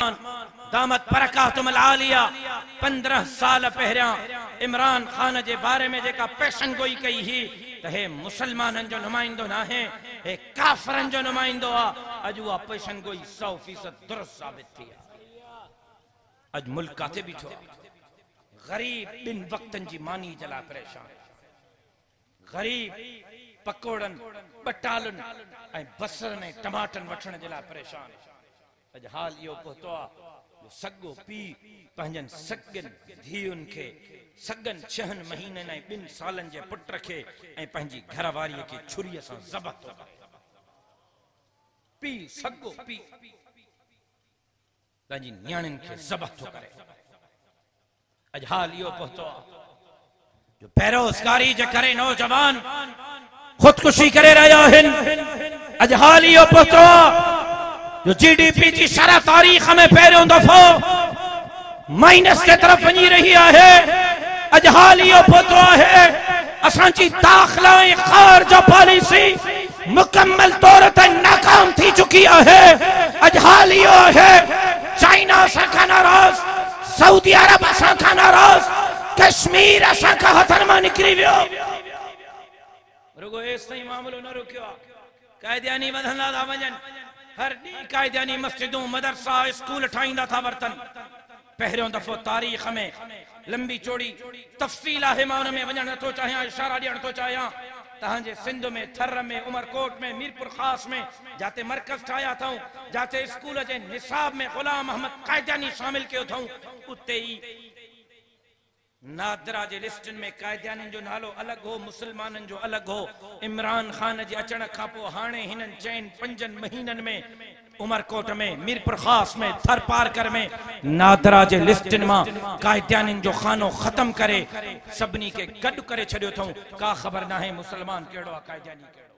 दामत बरकातुहुल आलिया 15 साल पहिरियां इमरान खान जे बारे में जेका पेशन गोई कई ही त हे मुसलमानन जो नुमाइंदो ना है, हे काफरन जो नुमाइंदो आ। अज वो पेशन गोई 100% दुरुस्त साबित थी। अज मुल्क काथे बीठो, गरीब बिन वक्तन जी मानी जला परेशान, गरीब पकोड़न बटालन ऐं बसरन ऐं टमाटन वठण जे लाइ परेशान। अज हाल इहो पहुतो आ सगो पी पंहिंजनि सगन धीउनि खे सगन 6 महीननि ऐं 2 सालनि जे पुट खे ऐं पंहिंजी घरवारीअ खे छुरीअ सां ज़बह थो करे। पी सगो पी पंहिंजी नियाणियुनि खे ज़बह थो करे। अज हाल इहो पहुतो आ जो बेरोज़गारी जे करे नौजवान खुदकुशी करे रहिया आहिनि। अज हाल इहो पहुतो आ जो जीडीपी जी शरह तारीख़ में पहिरियों दफ़ो माइनस के तरफ वञी रही आहे। अज हाल इहो पहुतो आहे असांजी दाख़िला ऐं ख़ारिज पॉलिसी मुकम्मल तौर ते नाकाम थी चुकी आहे। अज हाल इहो आहे चाइना असां खां नाराज़, सऊदी अरब असां खां नाराज़, कश्मीर असां खां हथनि मां निकिरी वियो। रुगो एस ताईं मामलो न रुकियो आहे, कायदियानी वधंदा था वञनि। हर ॾींहुं कायदियानी मस्जिदूं मदरसा स्कूल ठाहींदा था वरतनि। पहिरियों दफ़ो तारीख़ में लंबी चौड़ी तफ़सील आहे, मां उन में वञणु नथो चाहियां, इशारा ॾियणु थो चाहियां। तव्हांजे सिंध में, थर में, उमरकोट में, मीरपुर ख़ास में जाते मरकज़ ठाहिया अथऊं, जाते स्कूल जे निसाब में ग़ुलाम अहमद कायदियानी शामिल कयो अथऊं, उते ई नादरा जे लिस्टन में कायदियानी जो नालो अलग हो, मुसलमानन जो अलग हो। इमरान खान जे अचण खां पोइ हाणे हिननि 4-5 महीननि में उमरकोट में, मीरपुर ख़ास में, थर पारकर में नादरा जे लिस्टन मां कायदियानी जो खानो ख़त्म करे सभिनी खे गॾु करे छॾियो अथऊं। का ख़बर नाहे मुसलमान कहिड़ो आहे, कायदियानी कहिड़ो।